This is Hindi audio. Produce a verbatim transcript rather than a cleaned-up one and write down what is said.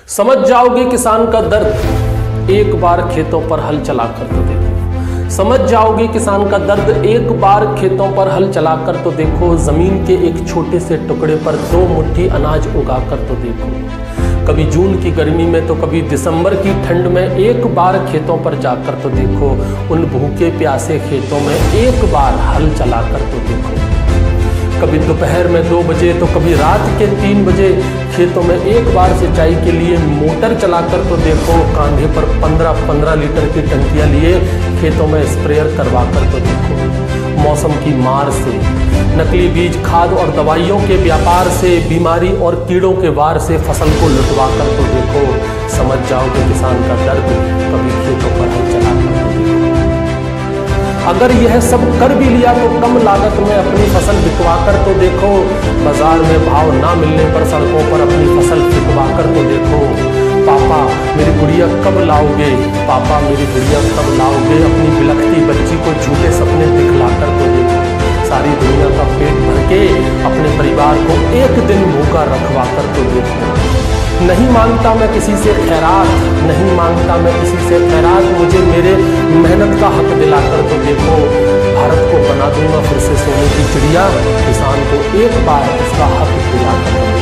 समझ जाओगे किसान का दर्द एक बार खेतों पर हल चलाकर तो देखो। समझ जाओगे किसान का दर्द एक बार खेतों पर हल चलाकर तो देखो। जमीन के एक छोटे से टुकड़े पर दो मुट्ठी अनाज उगाकर तो देखो। कभी जून की गर्मी में तो कभी दिसंबर की ठंड में एक बार खेतों पर जाकर तो देखो। उन भूखे प्यासे खेतों में एक बार हल चलाकर तो देखो। कभी दोपहर में दो बजे तो कभी रात के तीन बजे खेतों में एक बार सिंचाई के लिए मोटर चलाकर तो देखो। कांधे पर पंद्रह पंद्रह लीटर की टंकियां लिए खेतों में स्प्रेयर करवा कर तो देखो। मौसम की मार से, नकली बीज, खाद और दवाइयों के व्यापार से, बीमारी और कीड़ों के वार से फसल को लुटवा कर तो देखो। समझ जाओगे किसान का दर्द कभी खेतों पर हल चलाकर तो देखो। अगर यह सब कर भी लिया तो कम लागत में अपनी फसल बिकवा कर तो देखो। बाजार में भाव ना मिलने पर सड़कों पर अपनी फसल बिकवा कर तो देखो। पापा मेरी गुड़िया कब लाओगे, पापा मेरी गुड़िया कब लाओगे, अपनी बिलखती बच्ची को झूठे सपने दिखला कर तो देखो। सारी दुनिया का पेट भर के अपने परिवार को एक दिन भूखा रखवा कर तो देखो। नहीं मांगता मैं किसी से खैरात, नहीं मांगता मैं किसी से खैरात, मुझे मेरे मेहनत का हक दिलाकर तो देखो। भारत को बना दूंगा फिर से सोने की चिड़िया, किसान को एक बार उसका हक दिलाकर।